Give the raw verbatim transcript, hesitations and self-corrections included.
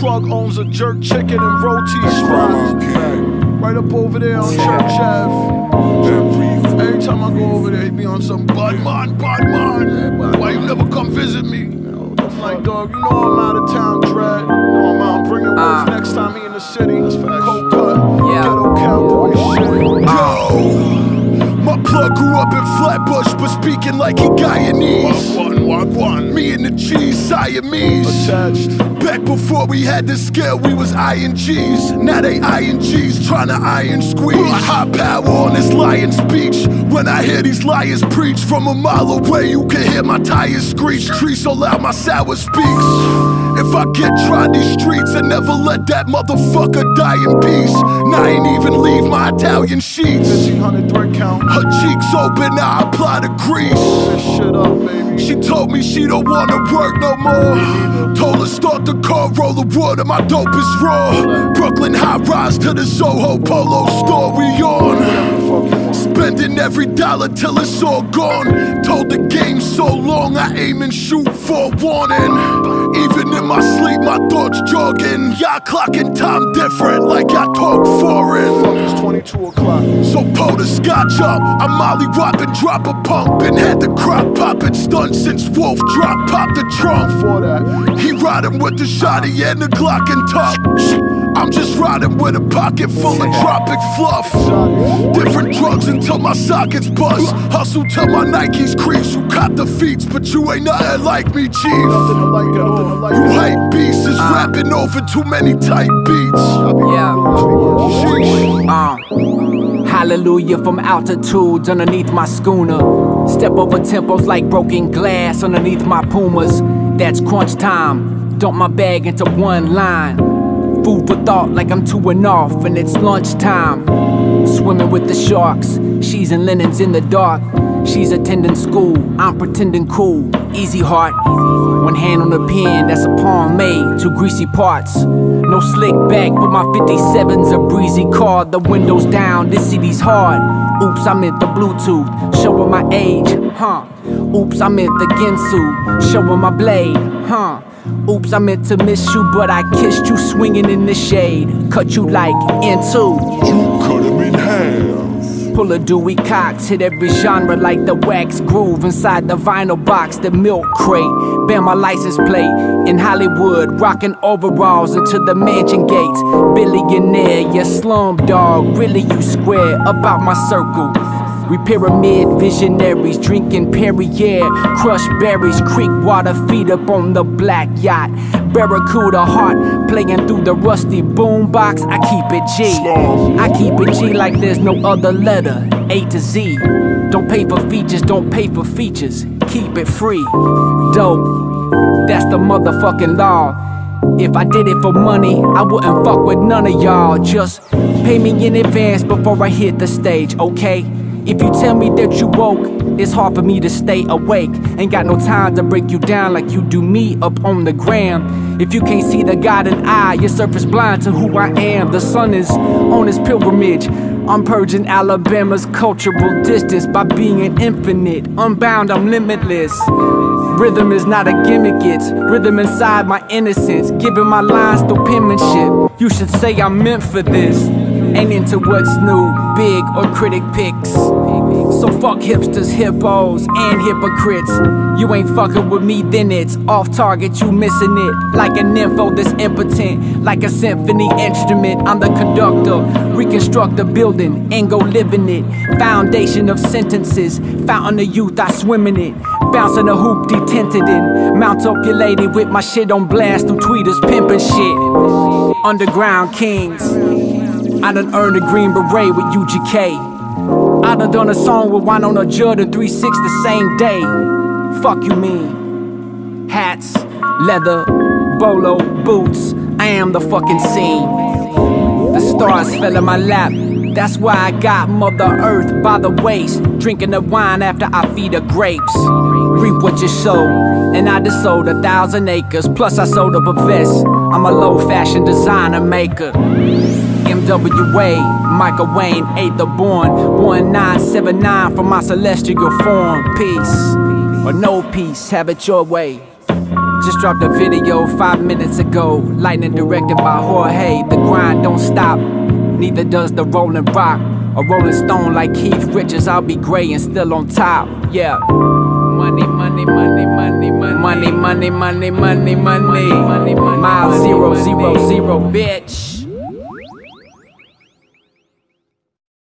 plug owns a jerk chicken and roti spot. Right up over there on Church Ave. Every time I go over there, he be on some Budman, Budman. Why you never come visit me? I'm like, dog, you know I'm out of town, Dread. You know I'm out bringing words uh, next time he in the city. Cold cut, yeah. Ghetto cowboy shit. Yo! My plug grew up in Flatbush, but speaking like he Guyanese. Walk one, walk one. Me and the G's, Siamese. Attached. Back before we had the scale, we was I N Gs. Now they I N Gs, trying to iron squeeze. High power on this lion speech. When I hear these liars preach, from a mile away you can hear my tires screech. Tree so loud my sour speaks. If I get tried these streets and never let that motherfucker die in peace. Now I ain't even leave my Italian sheets. fifteen hundred thread count. Her cheeks open, now I apply the grease. This shit up, baby. She told me she don't wanna work no more. Told her start the car, roll the wood, and my dope is raw. Brooklyn high rise to the Soho Polo store we on. Spending every dollar till it's all gone. Told the game so long, I aim and shoot for warning. Even in my sleep, my thoughts jogging. Y'all clocking time different, like I talk foreign. It's twenty-two o'clock. So pull the scotch up. I'm molly whopping, drop a pump. Been had the crop poppin' stunt since Wolf drop, pop the trunk. For that, he riding with the shotty and the Glock and top. I'm just riding with a pocket full of tropic fluff. Different drugs until my sockets bust. Hustle till my Nikes crease. You cop the feats, but you ain't nothing like me, chief. You hype beasts is rapping over too many tight beats. Yeah. Uh, hallelujah from altitudes underneath my schooner. Step over tempos like broken glass underneath my Pumas. That's crunch time. Dump my bag into one line. Food for thought like I'm two-ing off and it's lunchtime. Swimming with the sharks, she's in linens in the dark. She's attending school, I'm pretending cool. Easy heart, one hand on the pen, that's a palm made, two greasy parts. No slick back, but my fifty-seven's a breezy car. The windows down, this city's hard. Oops, I meant the Bluetooth, showing my age, huh? Oops, I meant the Ginsu, showing my blade, huh? Oops, I meant to miss you, but I kissed you swinging in the shade. Cut you like in two. You cut him in half. Pull a Dewey Cox, hit every genre like the wax groove inside the vinyl box, the milk crate. Bear my license plate in Hollywood, rocking overalls into the mansion gates. Billionaire, yeah, slum dog, really you square about my circle. We pyramid visionaries, drinking Perrier, crushed berries, creek water, feet up on the black yacht. Barracuda heart, playing through the rusty boombox. I keep it G, I keep it G like there's no other letter, A to Z. Don't pay for features, don't pay for features, keep it free. Dope, that's the motherfucking law. If I did it for money, I wouldn't fuck with none of y'all. Just pay me in advance before I hit the stage, okay? If you tell me that you woke, it's hard for me to stay awake. Ain't got no time to break you down like you do me up on the gram. If you can't see the God in eye, your surface blind to who I am. The sun is on his pilgrimage. I'm purging Alabama's cultural distance by being an infinite. Unbound, I'm limitless. Rhythm is not a gimmick, it's rhythm inside my innocence. Giving my lines through penmanship. You should say I'm meant for this. Ain't into what's new, big or critic picks. So fuck hipsters, hippos, and hypocrites. You ain't fucking with me, then it's off target, you missing it. Like an nympho that's impotent, like a symphony instrument. I'm the conductor, reconstruct the building and go live in it. Foundation of sentences, fountain of youth, I swim in it. Bouncing a hoop, detented in. Mount up your lady with my shit on blast through tweeters, pimpin' shit. Underground kings. I done earned a green beret with U G K. I done done a song with Wynonna Judd and three six the same day. Fuck you mean? Hats, leather, bolo, boots. I am the fucking scene. The stars fell in my lap. That's why I got Mother Earth by the waist. Drinking the wine after I feed her grapes. Reap what you sow. And I just sold a thousand acres. Plus I sold up a vest. I'm a low-fashion designer maker. M W A, Michael Wayne, eighth of born. One nine seven nine from my celestial form. Peace or no peace, have it your way. Just dropped a video five minutes ago. Lightning directed by Jorge. The grind don't stop, neither does the rolling rock. A rolling stone like Keith Richards, I'll be gray and still on top. Yeah. Money, money, money, money, money, money, money, money, money, money, money, money, mile zero, zero, zero, bitch.